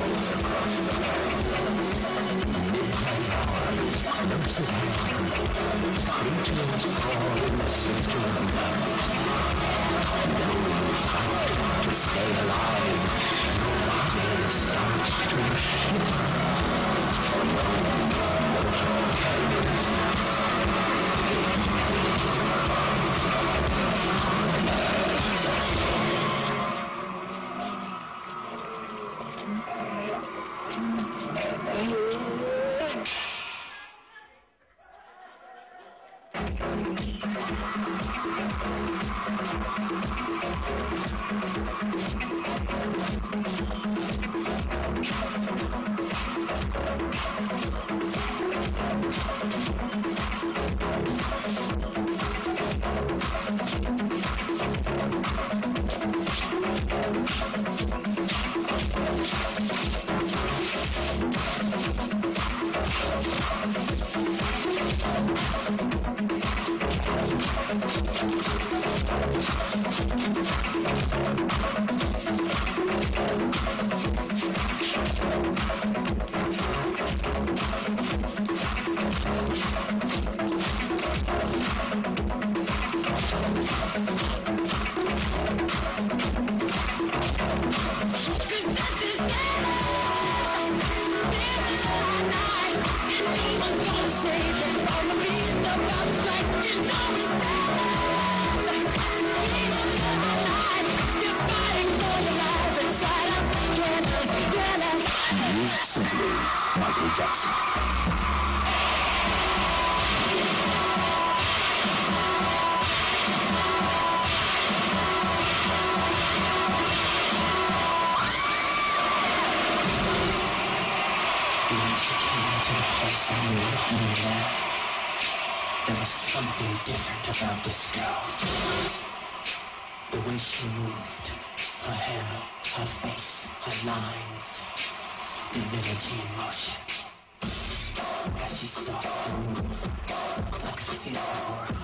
Simply Michael Jackson. When she came into the place, I knew that there was something different about this girl. The way she moved, her hair, her face, her lines, divinity in motion. As she started to move, I could feel her aura.